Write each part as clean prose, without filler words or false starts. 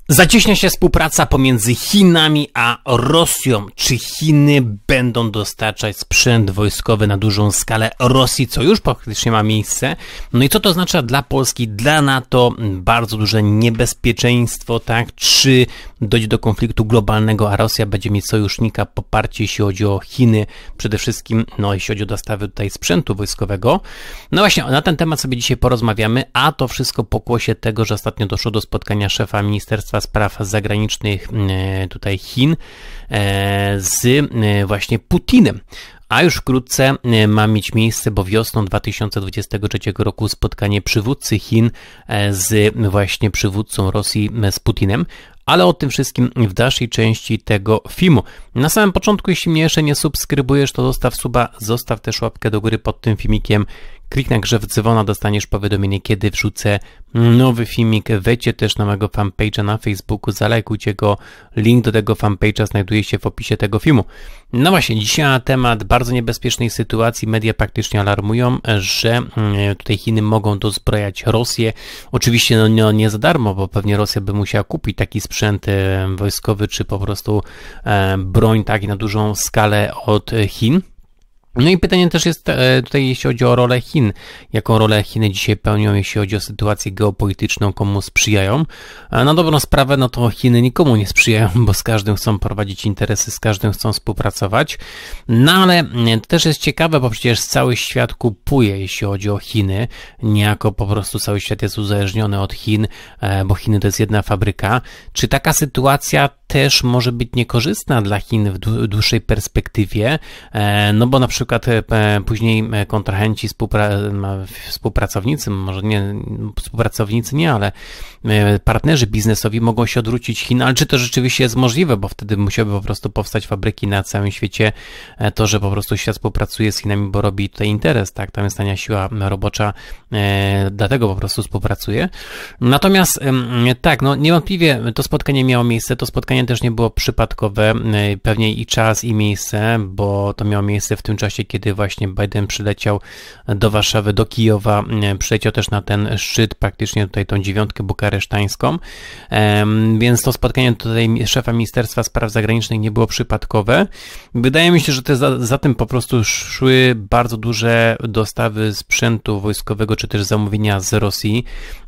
Zacieśnia się współpraca pomiędzy Chinami a Rosją. Czy Chiny będą dostarczać sprzęt wojskowy na dużą skalę Rosji, co już praktycznie ma miejsce? No i co to oznacza dla Polski, dla NATO? Bardzo duże niebezpieczeństwo, tak? Czy dojdzie do konfliktu globalnego, a Rosja będzie mieć sojusznika, poparcie, jeśli chodzi o Chiny, przede wszystkim, jeśli chodzi o dostawy tutaj sprzętu wojskowego? No właśnie, na ten temat sobie dzisiaj porozmawiamy, a to wszystko pokłosie tego, że ostatnio doszło do spotkania szefa Ministerstwa Spraw Zagranicznych tutaj Chin z właśnie Putinem. A już wkrótce ma mieć miejsce, bo wiosną 2023 roku spotkanie przywódcy Chin z właśnie przywódcą Rosji, z Putinem. Ale o tym wszystkim w dalszej części tego filmu. Na samym początku, jeśli mnie jeszcze nie subskrybujesz, to zostaw suba, zostaw też łapkę do góry pod tym filmikiem. Kliknij na grzew dzwona, dostaniesz powiadomienie, kiedy wrzucę nowy filmik. Wejdźcie też na mojego fanpage'a na Facebooku, zalajkujcie go. Link do tego fanpage'a znajduje się w opisie tego filmu. No właśnie, dzisiaj na temat bardzo niebezpiecznej sytuacji. Media praktycznie alarmują, że tutaj Chiny mogą dozbrojać Rosję. Oczywiście nie za darmo, bo pewnie Rosja by musiała kupić taki sprzęt wojskowy, czy po prostu broń tak na dużą skalę od Chin. No i pytanie też jest tutaj, jeśli chodzi o rolę Chin. Jaką rolę Chiny dzisiaj pełnią, jeśli chodzi o sytuację geopolityczną, komu sprzyjają? Na dobrą sprawę, no to Chiny nikomu nie sprzyjają, bo z każdym chcą prowadzić interesy, z każdym chcą współpracować. No ale to też jest ciekawe, bo przecież cały świat kupuje, jeśli chodzi o Chiny. Niejako po prostu cały świat jest uzależniony od Chin, bo Chiny to jest jedna fabryka. Czy taka sytuacja też może być niekorzystna dla Chin w dłuższej perspektywie? No bo na przykład później kontrahenci, współpracownicy, może nie współpracownicy nie, ale partnerzy biznesowi mogą się odwrócić Chin, ale czy to rzeczywiście jest możliwe, bo wtedy musiałyby po prostu powstać fabryki na całym świecie, to, że po prostu świat współpracuje z Chinami, bo robi tutaj interes, tak, tam jest tania siła robocza, dlatego po prostu współpracuje. Natomiast tak, no niewątpliwie to spotkanie miało miejsce, to spotkanie też nie było przypadkowe, pewnie i czas, i miejsce, bo to miało miejsce w tym czasie, kiedy właśnie Biden przyleciał do Warszawy, do Kijowa, przyleciał też na ten szczyt, praktycznie tutaj tą dziewiątkę bukaresztańską, więc to spotkanie tutaj szefa Ministerstwa Spraw Zagranicznych nie było przypadkowe. Wydaje mi się, że za tym po prostu szły bardzo duże dostawy sprzętu wojskowego, czy też zamówienia z Rosji,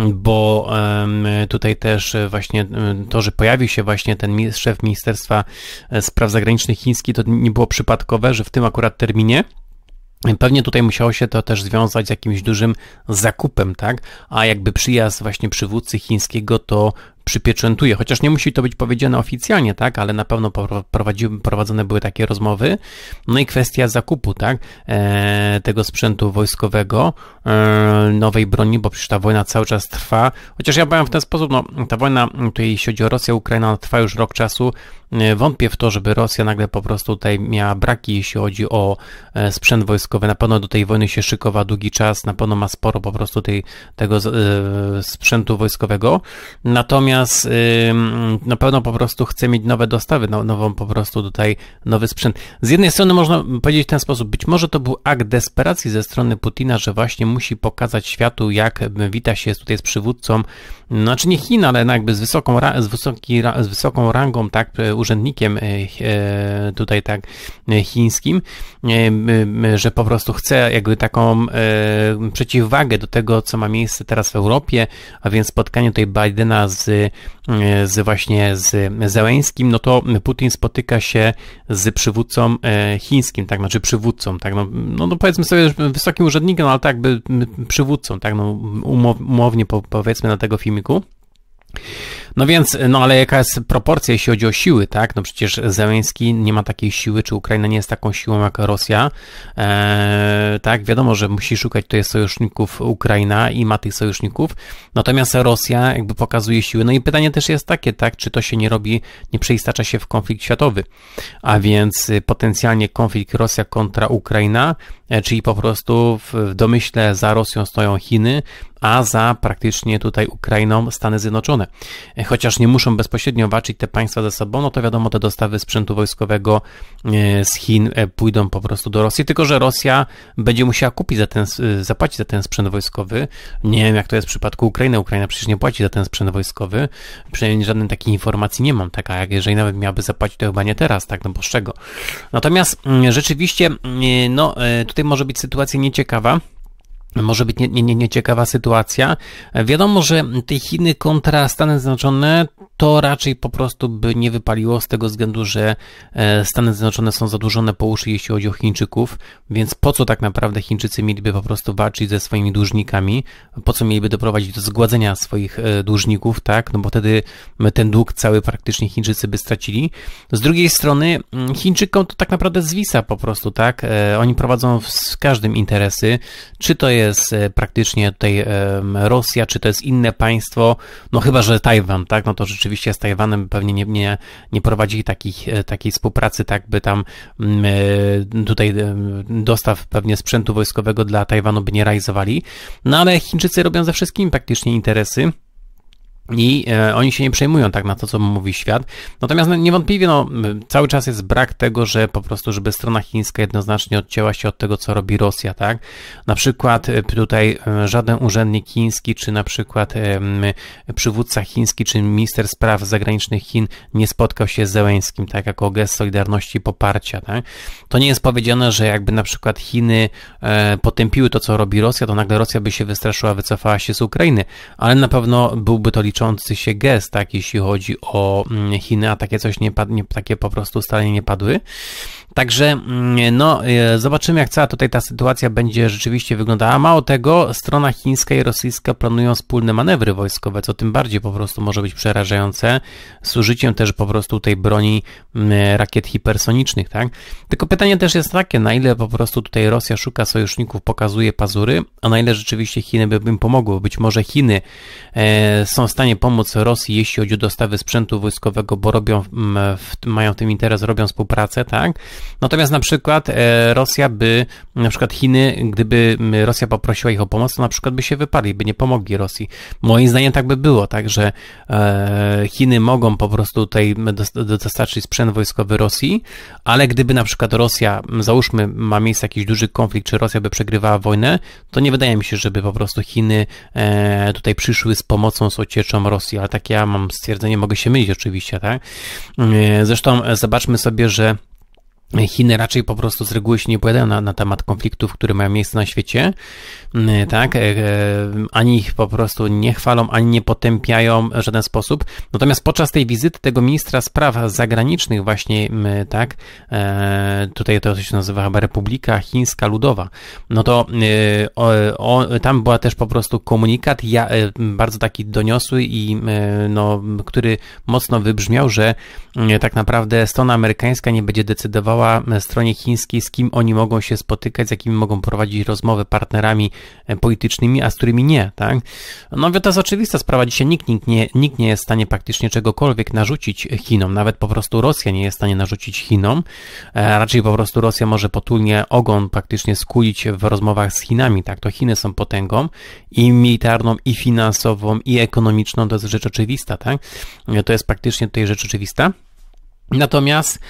bo tutaj też właśnie to, że pojawił się właśnie ten szef Ministerstwa Spraw Zagranicznych chiński, to nie było przypadkowe, że w tym akurat terminie. Pewnie tutaj musiało się to też związać z jakimś dużym zakupem, tak? A jakby przyjazd właśnie przywódcy chińskiego to przypieczętuje, chociaż nie musi to być powiedziane oficjalnie, tak, ale na pewno prowadzone były takie rozmowy. No i kwestia zakupu, tak, tego sprzętu wojskowego, nowej broni, bo przecież ta wojna cały czas trwa, chociaż ja powiem w ten sposób, no ta wojna, tutaj jeśli chodzi o Rosję, Ukraina, trwa już rok czasu. Wątpię w to, żeby Rosja nagle po prostu tutaj miała braki, jeśli chodzi o sprzęt wojskowy. Na pewno do tej wojny się szykowała długi czas, na pewno ma sporo po prostu tego sprzętu wojskowego. Natomiast na pewno po prostu chce mieć nowe dostawy, nową po prostu tutaj nowy sprzęt. Z jednej strony można powiedzieć w ten sposób, być może to był akt desperacji ze strony Putina, że właśnie musi pokazać światu, jak wita się tutaj z przywódcą, znaczy nie Chin, ale jakby z wysoką rangą, tak, urzędnikiem tutaj tak chińskim, że po prostu chce jakby taką przeciwwagę do tego, co ma miejsce teraz w Europie, a więc spotkanie tutaj Bidena z Zełenskim, no to Putin spotyka się z przywódcą chińskim, tak, znaczy przywódcą, tak, no powiedzmy sobie wysokim urzędnikiem, ale tak by przywódcą, tak, no umownie powiedzmy na tego filmiku. No więc, no ale jaka jest proporcja, jeśli chodzi o siły, tak? No przecież Zełenski nie ma takiej siły, czy Ukraina nie jest taką siłą jak Rosja, tak? Wiadomo, że musi szukać tutaj sojuszników Ukraina i ma tych sojuszników, natomiast Rosja jakby pokazuje siły. No i pytanie też jest takie, tak? Czy to się nie robi, nie przeistacza się w konflikt światowy, a więc potencjalnie konflikt Rosja kontra Ukraina, czyli po prostu w domyśle za Rosją stoją Chiny, a za praktycznie tutaj Ukrainą Stany Zjednoczone. chociaż nie muszą bezpośrednio walczyć te państwa ze sobą, no to wiadomo, te dostawy sprzętu wojskowego z Chin pójdą po prostu do Rosji, tylko że Rosja będzie musiała zapłacić za ten sprzęt wojskowy. Nie wiem, jak to jest w przypadku Ukrainy. Ukraina przecież nie płaci za ten sprzęt wojskowy. Przynajmniej żadnej takiej informacji nie mam, taka jak jeżeli nawet miałaby zapłacić, to chyba nie teraz, tak, no bo z czego. Natomiast rzeczywiście, no tutaj może być sytuacja nieciekawa. Może być nieciekawa sytuacja. Wiadomo, że te Chiny kontra Stany Zjednoczone to raczej po prostu by nie wypaliło z tego względu, że Stany Zjednoczone są zadłużone po uszy, jeśli chodzi o Chińczyków, więc po co tak naprawdę Chińczycy mieliby po prostu walczyć ze swoimi dłużnikami, po co mieliby doprowadzić do zgładzenia swoich dłużników, tak, no bo wtedy ten dług cały praktycznie Chińczycy by stracili. Z drugiej strony Chińczykom to tak naprawdę zwisa po prostu, tak, oni prowadzą w każdym interesy, czy to jest praktycznie tutaj Rosja, czy to jest inne państwo, no chyba, że Tajwan, tak, no to rzeczywiście z Tajwanem pewnie nie prowadzili takiej współpracy, tak, by tam tutaj dostaw pewnie sprzętu wojskowego dla Tajwanu by nie realizowali, no ale Chińczycy robią ze wszystkimi praktycznie interesy. I oni się nie przejmują tak na to, co mówi świat. Natomiast niewątpliwie cały czas jest brak tego, że po prostu, żeby strona chińska jednoznacznie odcięła się od tego, co robi Rosja, tak? Na przykład tutaj żaden urzędnik chiński, czy na przykład przywódca chiński, czy minister spraw zagranicznych Chin nie spotkał się z Zełenskim, tak? Jako gest solidarności i poparcia, tak? To nie jest powiedziane, że jakby na przykład Chiny potępiły to, co robi Rosja, to nagle Rosja by się wystraszyła, wycofała się z Ukrainy, ale na pewno byłby to liczony się gest, tak, jeśli chodzi o Chiny, a takie coś takie po prostu ustalenia nie padły. Także no, zobaczymy, jak cała tutaj ta sytuacja będzie rzeczywiście wyglądała. Mało tego, strona chińska i rosyjska planują wspólne manewry wojskowe, co tym bardziej po prostu może być przerażające, z użyciem też po prostu tej broni rakiet hipersonicznych, tak? Tylko pytanie też jest takie, na ile po prostu tutaj Rosja szuka sojuszników, pokazuje pazury, a na ile rzeczywiście Chiny by im pomogły. Być może Chiny są w stanie pomóc Rosji, jeśli chodzi o dostawy sprzętu wojskowego, bo mają w tym interes, robią współpracę, tak? Natomiast na przykład Chiny, gdyby Rosja poprosiła ich o pomoc, to na przykład by się wyparli, by nie pomogli Rosji. Moim zdaniem tak by było, tak, że Chiny mogą po prostu tutaj dostarczyć sprzęt wojskowy Rosji, ale gdyby na przykład Rosja, załóżmy, ma miejsce jakiś duży konflikt, czy Rosja by przegrywała wojnę, to nie wydaje mi się, żeby po prostu Chiny tutaj przyszły z pomocą, z ocieczą Rosji, ale takie ja mam stwierdzenie, mogę się mylić oczywiście, tak? Zresztą zobaczmy sobie, że Chiny raczej po prostu z reguły się nie powiadają na temat konfliktów, które mają miejsce na świecie, tak, ani ich po prostu nie chwalą, ani nie potępiają w żaden sposób. Natomiast podczas tej wizyty tego ministra spraw zagranicznych właśnie, tak, tutaj to się nazywa chyba Republika Chińska Ludowa, no to tam była też po prostu komunikat bardzo taki doniosły i no, który mocno wybrzmiał, że tak naprawdę strona amerykańska nie będzie decydowała stronie chińskiej, z kim oni mogą się spotykać, z jakimi mogą prowadzić rozmowy partnerami politycznymi, a z którymi nie, tak? No to jest oczywista sprawa. Dzisiaj nikt nie jest w stanie praktycznie czegokolwiek narzucić Chinom. Nawet po prostu Rosja nie jest w stanie narzucić Chinom. Raczej po prostu Rosja może potulnie ogon praktycznie skulić w rozmowach z Chinami, tak? To Chiny są potęgą i militarną, i finansową, i ekonomiczną. To jest rzecz oczywista, tak? To jest praktycznie tutaj rzecz oczywista. Natomiast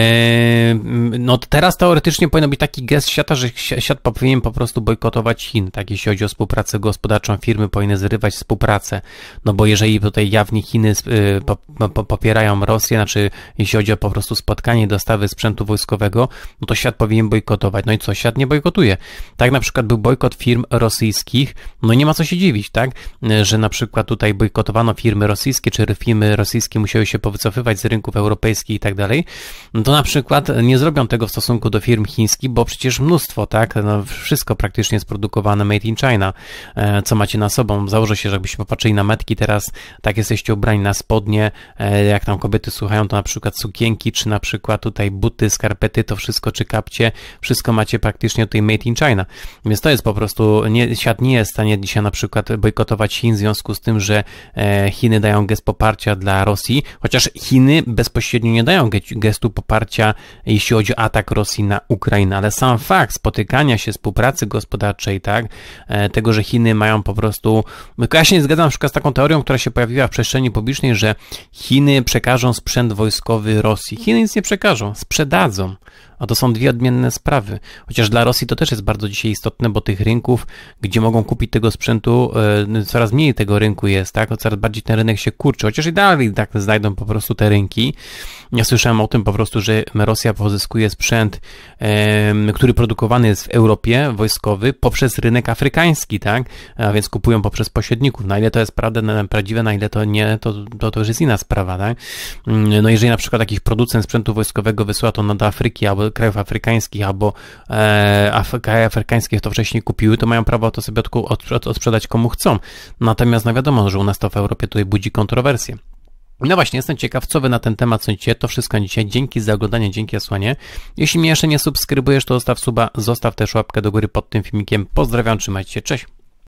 no teraz teoretycznie powinno być taki gest świata, że świat powinien po prostu bojkotować Chin, tak, jeśli chodzi o współpracę gospodarczą, firmy powinny zrywać współpracę, no bo jeżeli tutaj jawnie Chiny popierają Rosję, znaczy jeśli chodzi o po prostu spotkanie, dostawy sprzętu wojskowego, no to świat powinien bojkotować, no i co, świat nie bojkotuje. Tak na przykład był bojkot firm rosyjskich, no i nie ma co się dziwić, tak, że na przykład tutaj bojkotowano firmy rosyjskie, czy firmy rosyjskie musiały się powycofywać z rynków europejskich i tak dalej, no to na przykład nie zrobią tego w stosunku do firm chińskich, bo przecież mnóstwo, tak, no wszystko praktycznie jest produkowane made in China, co macie na sobą. Założę się, że jakbyście popatrzyli na metki teraz, tak jesteście ubrani na spodnie, jak tam kobiety słuchają, to na przykład sukienki, czy na przykład tutaj buty, skarpety, to wszystko, czy kapcie, wszystko macie praktycznie tutaj made in China. Więc to jest po prostu, świat nie jest w stanie dzisiaj na przykład bojkotować Chin w związku z tym, że Chiny dają gest poparcia dla Rosji, chociaż Chiny bezpośrednio nie nie dają gestu poparcia, jeśli chodzi o atak Rosji na Ukrainę, ale sam fakt spotykania się, współpracy gospodarczej, tak, tego, że Chiny mają po prostu, ja się nie zgadzam na przykład z taką teorią, która się pojawiła w przestrzeni publicznej, że Chiny przekażą sprzęt wojskowy Rosji. Chiny nic nie przekażą, sprzedadzą. A to są dwie odmienne sprawy. Chociaż dla Rosji to też jest bardzo dzisiaj istotne, bo tych rynków, gdzie mogą kupić tego sprzętu, coraz mniej tego rynku jest, tak? Coraz bardziej ten rynek się kurczy. Chociaż i dalej tak znajdą po prostu te rynki. Ja słyszałem o tym po prostu, że Rosja pozyskuje sprzęt, który produkowany jest w Europie, wojskowy, poprzez rynek afrykański, tak? A więc kupują poprzez pośredników. Na ile to jest prawdziwe, na ile to nie, to już jest inna sprawa, tak? No jeżeli na przykład jakiś producent sprzętu wojskowego wysyła to do Afryki, albo krajów afrykańskich, albo kraje afrykańskie to wcześniej kupiły, to mają prawo to sobie odsprzedać komu chcą. Natomiast no wiadomo, że u nas to w Europie tutaj budzi kontrowersje. No właśnie, jestem ciekaw, co wy na ten temat sądzicie. To wszystko dzisiaj. Dzięki za oglądanie, dzięki za słuchanie. Jeśli mnie jeszcze nie subskrybujesz, to zostaw suba, zostaw też łapkę do góry pod tym filmikiem. Pozdrawiam, trzymajcie się, cześć!